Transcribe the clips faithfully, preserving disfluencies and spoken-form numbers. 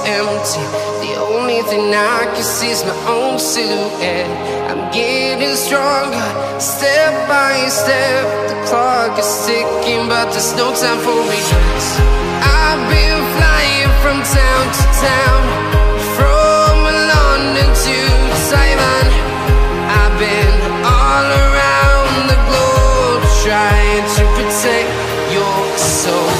empty. The only thing I can see is my own silhouette. I'm getting stronger, step by step. The clock is ticking, but there's no time for regrets. I've been flying from town to town, from London to Taiwan. I've been all around the globe, trying to protect your soul.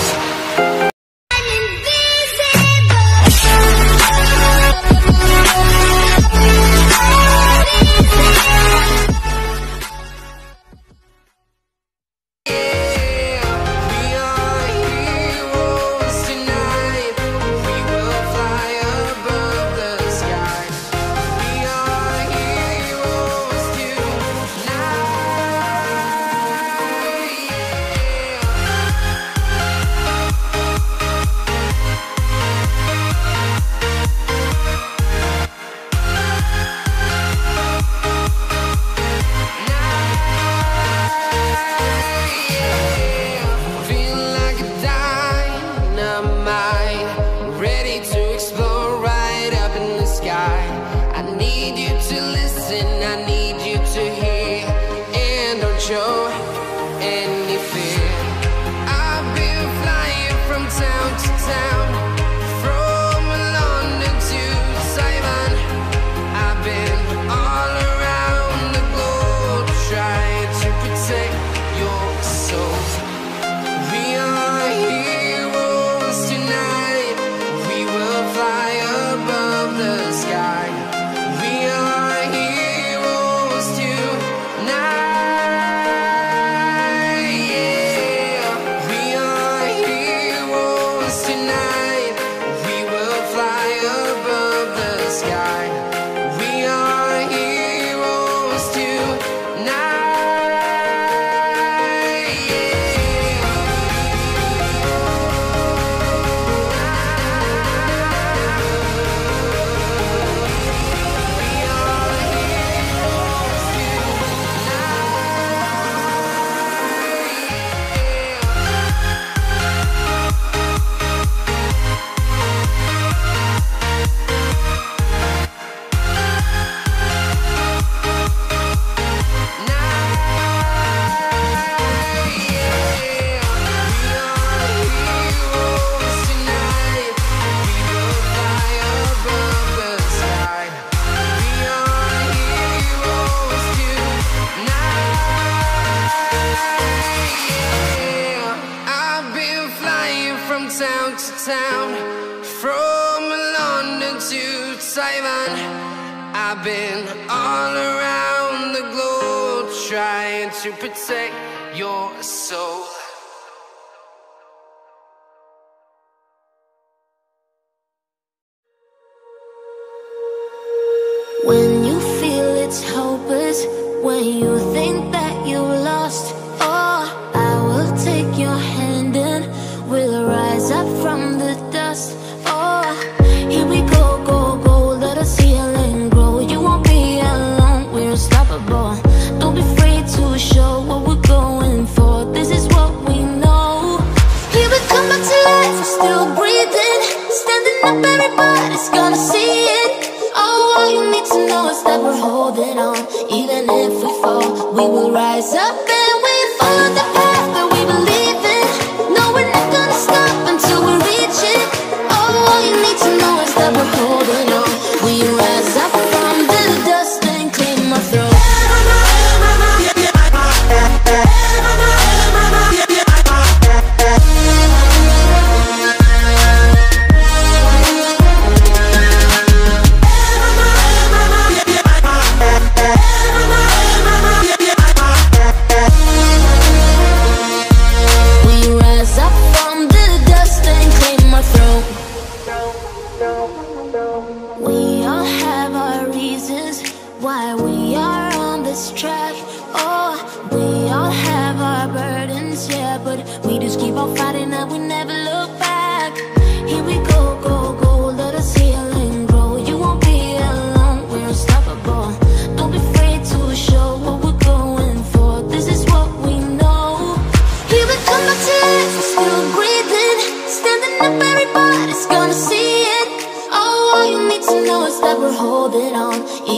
I've been all around the globe, trying to protect your soul. When you feel it's hopeless, when you think that you lost, oh, I will take your hand and we'll rise up from the dust. Oh, here we go, go, go, let us heal and grow. You won't be alone, we're unstoppable. Don't be afraid to show what we're going for. This is what we know. Here we come back to life, we're still breathing. Standing up, everybody's gonna see it. Oh, all you need to know is that we're holding on. Even if we fall, we will rise up and we follow the path that we believe in. No, we're not gonna stop until we reach it. Oh, all you need to know is that we're holding on. We rise up from the dust and clean my throat. We all have our reasons why we are on this track. Oh, we all have our burdens, yeah, but we just keep on fighting and we never look back. Here we go, go, go, let us heal and grow. You won't be alone, we're unstoppable. Don't be afraid to show what we're going for. This is what we know. Here we come back to life, we're still breathing. Standing up, everybody's gonna see it. Oh,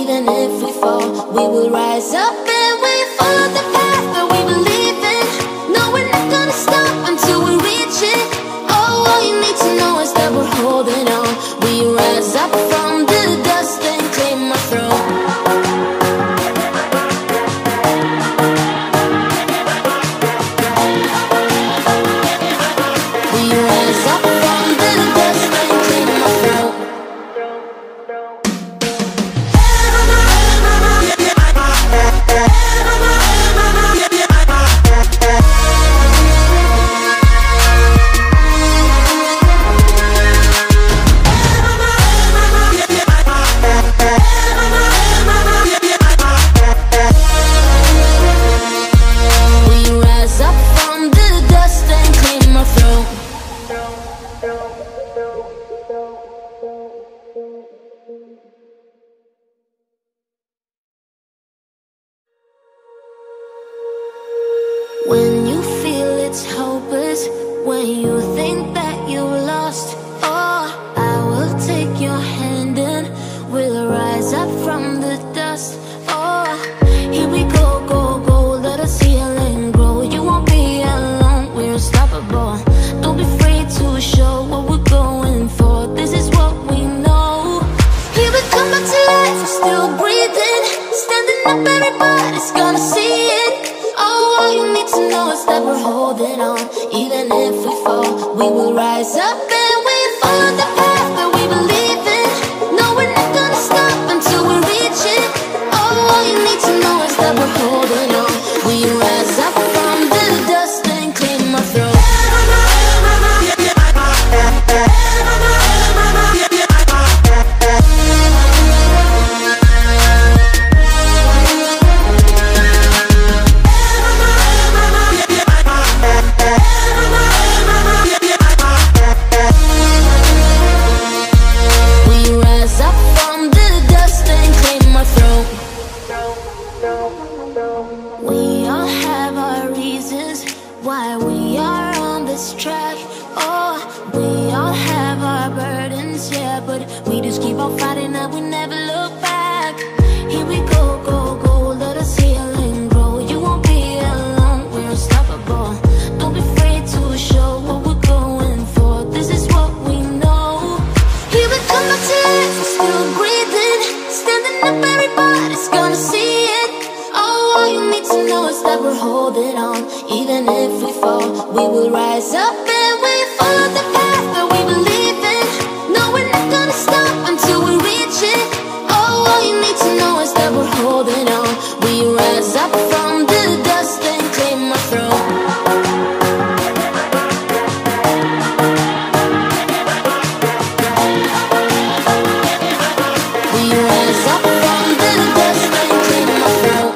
Even if we fall, we will rise up and we follow the path that we believe in. No, we're not gonna stop until we reach it. Oh, all you need to know is that we're holding on. We rise up from the dust and claim our throne. We rise up from the dust and claim our throne. When you feel it's hopeless, when you think that you lost, oh, I will take your hand and we'll rise up from the dust. Oh, here we go, go, go, let us heal and grow. You won't be alone, we're unstoppable. Don't be afraid to show what we're going for. This is what we know. Here we come back to life, we're still breathing. Standing up, everybody's gonna see it. Oh, all you need to know is that we're holding on. Even if we fall, we will rise up and we follow the path that we believe in. No, we're not gonna stop until we reach it. Oh, all you need to know is that we're holding on. We rise up from the dust and claim our throne. We all have our reasons why we are on this track. Oh, we all have our burdens, yeah, but we just keep on fighting and we never look back. Here we go, go, go, let us heal and grow. You won't be alone, we're unstoppable. Don't be afraid to show what we're going for. This is what we know. Here we come back to life, we're still breathing. Standing up, everybody's gonna see it. Oh, all you need to know is that we're holding on. Even if we fall, we will rise up and we follow the path that we believe in. No, we're not gonna stop until we reach it. Oh, all you need to know is that we're holding on. We rise up from the dust and claim our throne. We rise up from the dust and claim our throne.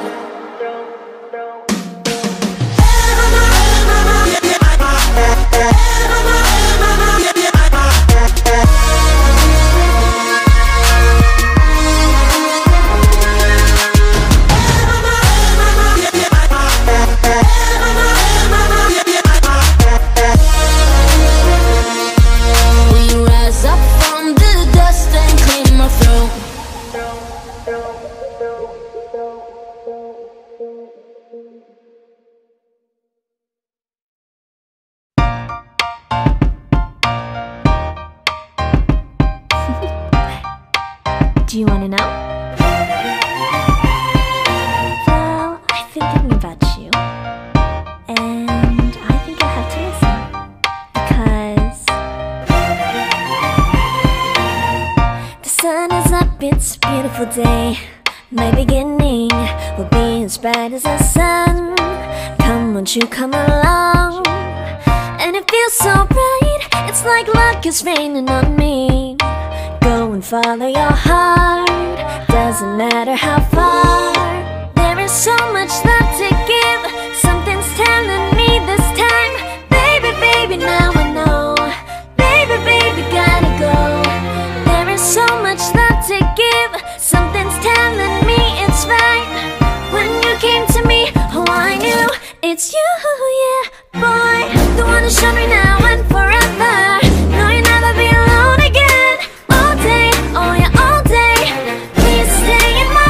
Do you want to know? Well, I've been thinking about you, and I think you'll have to listen, because the sun is up, it's a beautiful day. My beginning will be as bright as the sun. Come, won't you come along? And it feels so bright, it's like luck is raining on me. Go and follow your heart, doesn't matter how far. There is so much love to give, something's telling me this time. Baby, baby, now I know. Baby, baby, gotta go. There is so much love to give, something's telling me it's right. When you came to me, oh, I knew it's you, yeah, boy. The one who showed me now and forever. No, you'll never be alone again. All day, oh yeah, all day. Please stay in my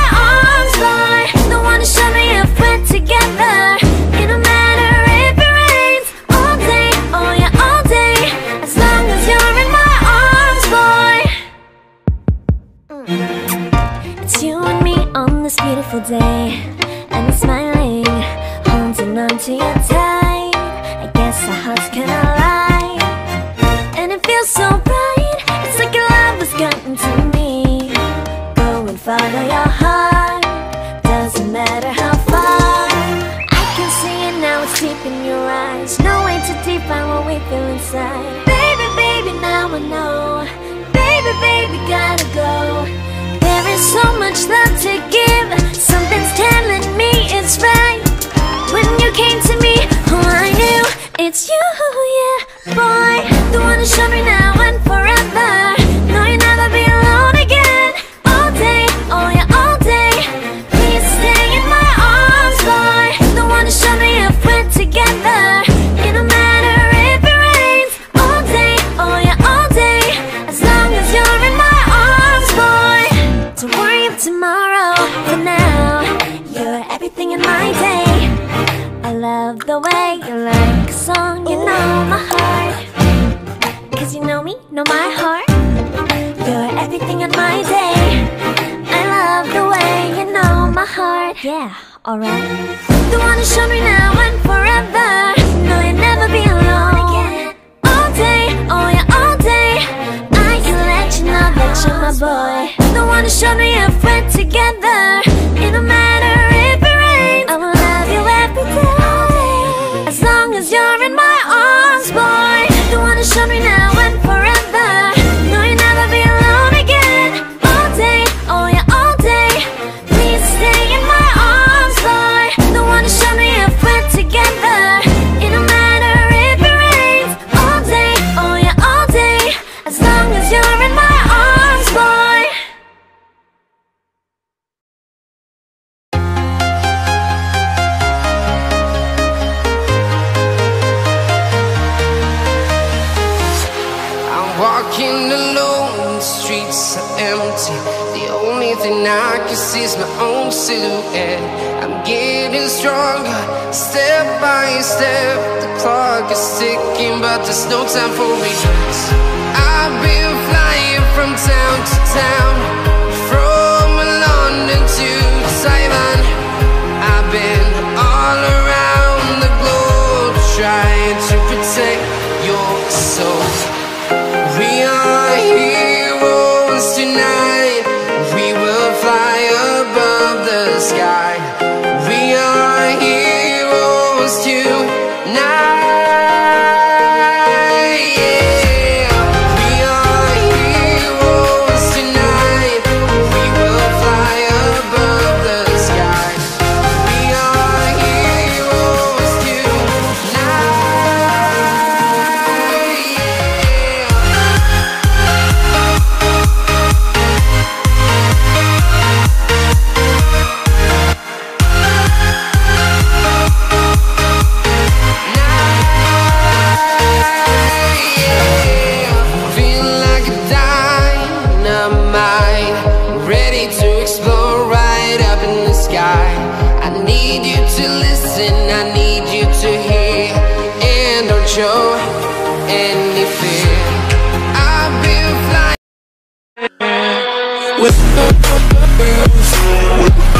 this beautiful day, and you're smiling, holding on to you tight. I guess our hearts can align, and it feels so bright. It's like your love has gotten to me. Go and follow your heart, doesn't matter how far. I can see it now, it's deep in your eyes. No way to define what we feel inside. Baby, baby, now I know. Baby, baby, gotta go. There is so much love to give. Something's telling me it's right. When you came to me, oh, I knew it's you, yeah, boy. The one who showed me now and forever. No, you'll never be alone again. All day, oh yeah, all day. Please stay in my arms, boy. The one who showed me if we're together. It don't matter if it rains. All day, oh yeah, all day. As long as you're in my arms, boy. Don't worry of tomorrow. For now, you're everything in my day. I love the way you like a song. You know my heart, cause you know me, know my heart. You're everything in my day. I love the way you know my heart. Yeah, alright. The one who showed me now and forever. No, you'll never be alone again. All day, oh yeah, all day. I can let you know that you're my boy. The one who showed me if we're together. It don't matter if it rains. I will love you every day. As long as you're in my arms, boy. The one who showed me now and forever. No, you'll never be alone again. All day, oh yeah, all day. Please stay in my arms, boy. The one who showed me if we're together. It don't matter if it rains. All day, oh yeah, all day. As long as you're in my arms, boy. Walking alone, the streets are empty. The only thing I can see is my own silhouette. I'm getting stronger, step by step. The clock is ticking, but there's no time for regrets. I've been flying from town to town, from London to Taiwan. I've been all around the globe, trying to protect your soul. We are heroes tonight. We will fly above the sky. We are heroes tonight. Yeah. We are heroes tonight. We will fly above the sky. We are heroes tonight. Show any fear. I've been flying with